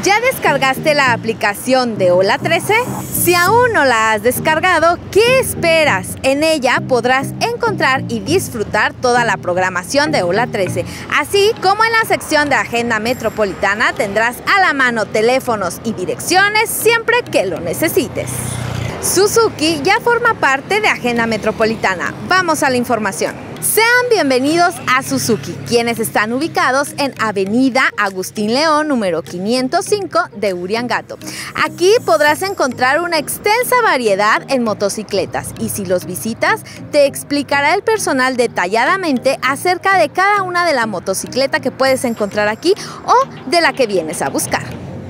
¿Ya descargaste la aplicación de Hola 13? Si aún no la has descargado, ¿qué esperas? En ella podrás encontrar y disfrutar toda la programación de Hola 13. Así como en la sección de Agenda Metropolitana tendrás a la mano teléfonos y direcciones siempre que lo necesites. Suzuki ya forma parte de Agenda Metropolitana. Vamos a la información. Sean bienvenidos a Suzuki, quienes están ubicados en Avenida Agustín León, número 505 de Uriangato. Aquí podrás encontrar una extensa variedad en motocicletas y si los visitas, te explicará el personal detalladamente acerca de cada una de la motocicleta que puedes encontrar aquí o de la que vienes a buscar.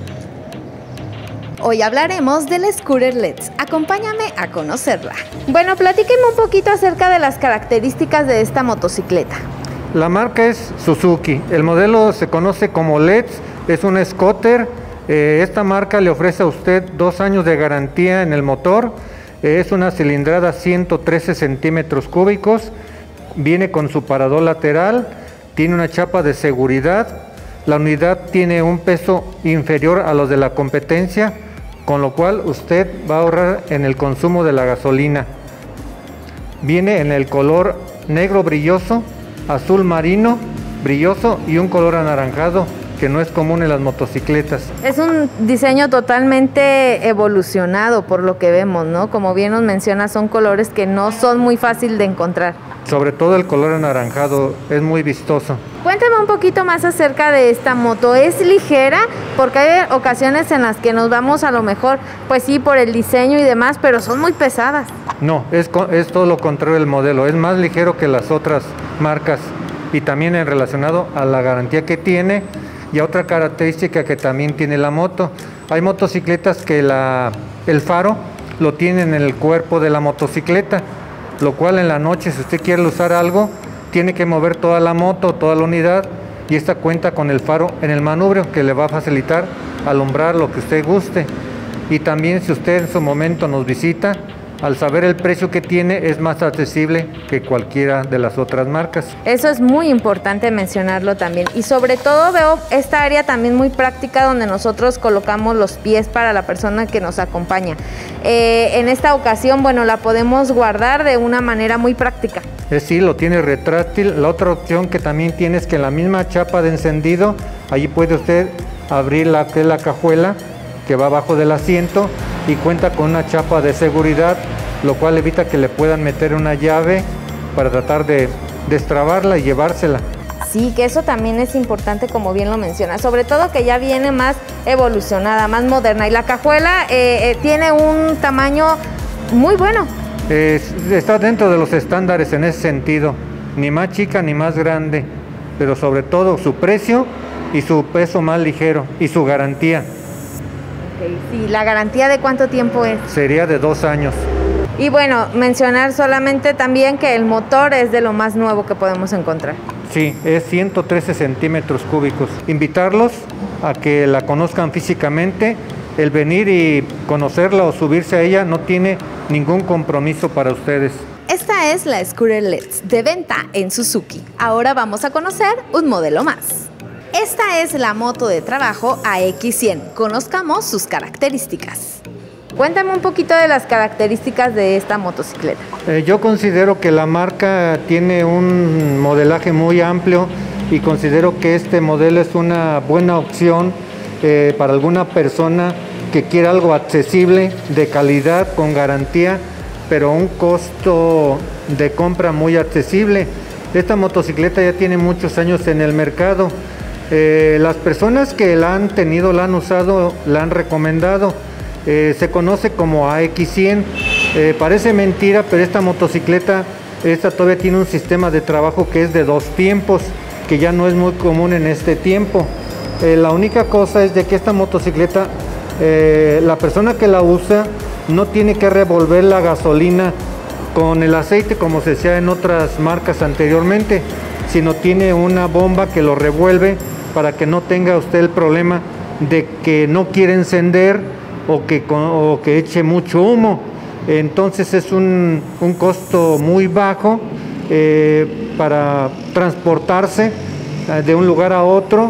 Hoy hablaremos del Scooter Let's. Acompáñame a conocerla. Bueno, platíquenme un poquito acerca de las características de esta motocicleta. La marca es Suzuki. El modelo se conoce como Let's. Es un scooter. Esta marca le ofrece a usted 2 años de garantía en el motor. Es una cilindrada 113 centímetros cúbicos. Viene con su parador lateral. Tiene una chapa de seguridad. La unidad tiene un peso inferior a los de la competencia, con lo cual usted va a ahorrar en el consumo de la gasolina. Viene en el color negro brilloso, azul marino brilloso y un color anaranjado que no es común en las motocicletas. Es un diseño totalmente evolucionado por lo que vemos, ¿no? Como bien nos menciona, son colores que no son muy fáciles de encontrar. Sobre todo el color anaranjado es muy vistoso. Cuéntame un poquito más acerca de esta moto. ¿Es ligera? Porque hay ocasiones en las que nos vamos a lo mejor, pues sí, por el diseño y demás, pero son muy pesadas. No, es todo lo contrario del modelo. Es más ligero que las otras marcas y también en relacionado a la garantía que tiene y a otra característica que también tiene la moto. Hay motocicletas que el faro lo tienen en el cuerpo de la motocicleta, lo cual en la noche, si usted quiere usar algo, tiene que mover toda la moto, toda la unidad, y esta cuenta con el faro en el manubrio que le va a facilitar alumbrar lo que usted guste. Y también si usted en su momento nos visita, al saber el precio que tiene, es más accesible que cualquiera de las otras marcas. Eso es muy importante mencionarlo también. Y sobre todo veo esta área también muy práctica donde nosotros colocamos los pies para la persona que nos acompaña. En esta ocasión, bueno, la podemos guardar de una manera muy práctica. Sí, lo tiene retráctil. La otra opción que también tiene es que en la misma chapa de encendido, allí puede usted abrir la cajuela que va abajo del asiento y cuenta con una chapa de seguridad, lo cual evita que le puedan meter una llave para tratar de destrabarla y llevársela. Sí, que eso también es importante, como bien lo menciona, sobre todo que ya viene más evolucionada, más moderna, y la cajuela tiene un tamaño muy bueno. Está dentro de los estándares en ese sentido, ni más chica ni más grande, pero sobre todo su precio y su peso más ligero y su garantía. Sí, ¿la garantía de cuánto tiempo es? Sería de 2 años. Y bueno, mencionar solamente también que el motor es de lo más nuevo que podemos encontrar. Sí, es 113 centímetros cúbicos. Invitarlos a que la conozcan físicamente. El venir y conocerla o subirse a ella no tiene ningún compromiso para ustedes. Esta es la Scooter Let's de venta en Suzuki. Ahora vamos a conocer un modelo más. Esta es la moto de trabajo AX100. Conozcamos sus características. Cuéntame un poquito de las características de esta motocicleta. Yo considero que la marca tiene un modelaje muy amplio y considero que este modelo es una buena opción para alguna persona que quiera algo accesible, de calidad, con garantía, pero a un costo de compra muy accesible. Esta motocicleta ya tiene muchos años en el mercado. Las personas que la han tenido, la han usado, la han recomendado. Se conoce como AX100. Parece mentira, pero esta motocicleta todavía tiene un sistema de trabajo que es de 2 tiempos, que ya no es muy común en este tiempo. La única cosa es de que esta motocicleta, la persona que la usa no tiene que revolver la gasolina con el aceite como se hacía en otras marcas anteriormente, sino tiene una bomba que lo revuelve para que no tenga usted el problema de que no quiere encender o que eche mucho humo. Entonces es un costo muy bajo para transportarse de un lugar a otro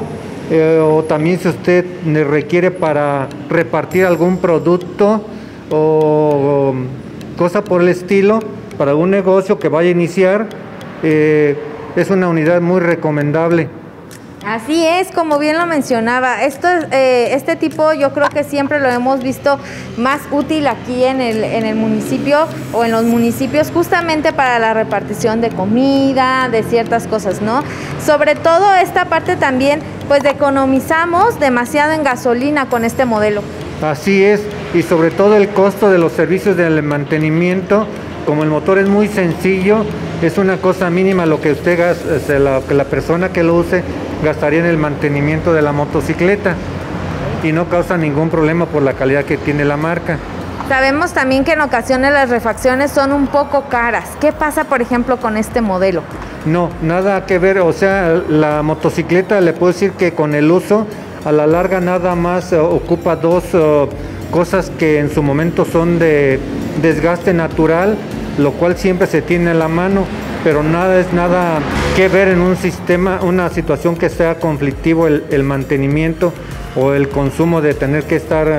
o también si usted requiere para repartir algún producto o cosa por el estilo, para un negocio que vaya a iniciar, es una unidad muy recomendable. Así es, como bien lo mencionaba, este tipo yo creo que siempre lo hemos visto más útil aquí en el municipio o en los municipios, justamente para la repartición de comida, de ciertas cosas, ¿no? Sobre todo esta parte también, pues economizamos demasiado en gasolina con este modelo. Así es, y sobre todo el costo de los servicios del mantenimiento, como el motor es muy sencillo, es una cosa mínima lo que usted gasta, que la persona que lo use gastaría en el mantenimiento de la motocicleta y no causa ningún problema por la calidad que tiene la marca. Sabemos también que en ocasiones las refacciones son un poco caras. ¿Qué pasa, por ejemplo, con este modelo? No, nada que ver, o sea, la motocicleta le puedo decir que con el uso, a la larga nada más ocupa dos cosas que en su momento son de desgaste natural, lo cual siempre se tiene a la mano, pero nada que ver en un sistema, una situación que sea conflictivo el mantenimiento o el consumo de tener que estar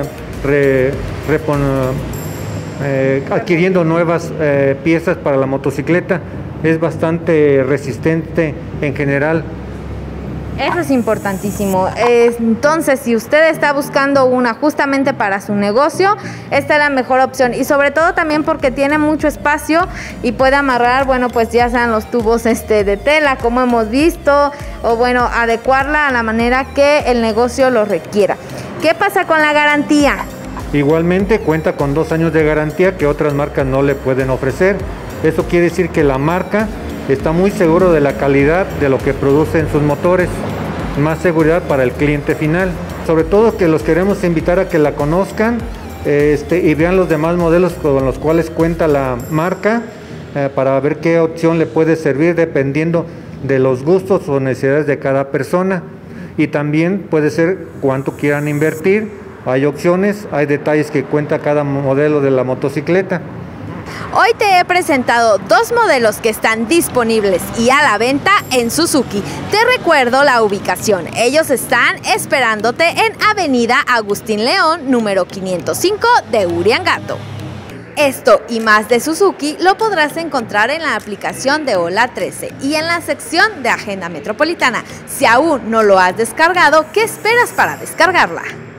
adquiriendo nuevas piezas para la motocicleta. Es bastante resistente en general. Eso es importantísimo. Entonces, si usted está buscando una justamente para su negocio, esta es la mejor opción. Y sobre todo también porque tiene mucho espacio y puede amarrar, bueno, pues ya sean los tubos de tela, como hemos visto, o bueno, adecuarla a la manera que el negocio lo requiera. ¿Qué pasa con la garantía? Igualmente cuenta con 2 años de garantía que otras marcas no le pueden ofrecer. Eso quiere decir que la marca está muy seguro de la calidad de lo que produce en sus motores, más seguridad para el cliente final. Sobre todo que los queremos invitar a que la conozcan y vean los demás modelos con los cuales cuenta la marca para ver qué opción le puede servir dependiendo de los gustos o necesidades de cada persona. Y también puede ser cuánto quieran invertir. Hay opciones, hay detalles que cuenta cada modelo de la motocicleta. Hoy te he presentado 2 modelos que están disponibles y a la venta en Suzuki. Te recuerdo la ubicación. Ellos están esperándote en Avenida Agustín León, número 505 de Uriangato. Esto y más de Suzuki lo podrás encontrar en la aplicación de Hola 13 y en la sección de Agenda Metropolitana. Si aún no lo has descargado, ¿qué esperas para descargarla?